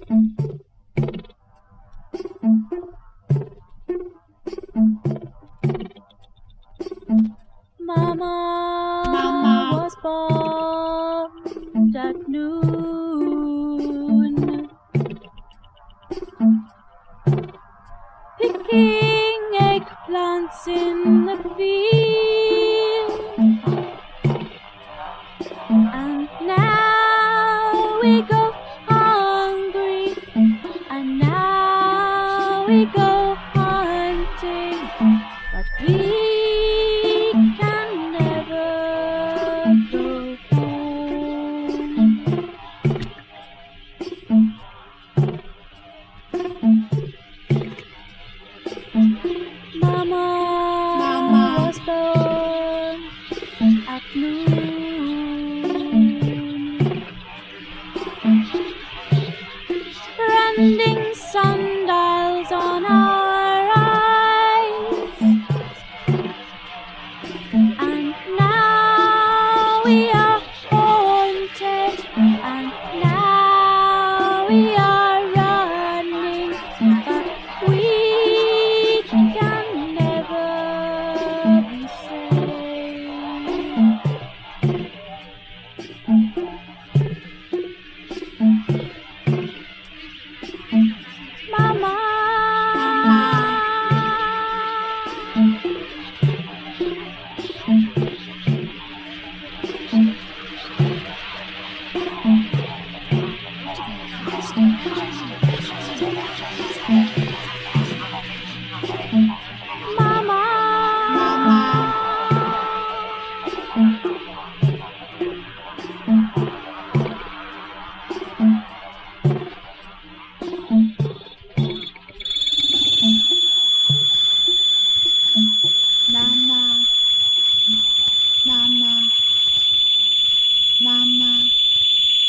Mama was born at noon, picking eggplants in the field, and now we go hungry, and now we go hunting, but we can never go home. Mama was born at noon, branding sundials on our eyes, and now we are haunted, and now we are running, but we can never be saved. Mama,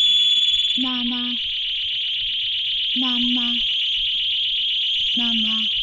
Mama.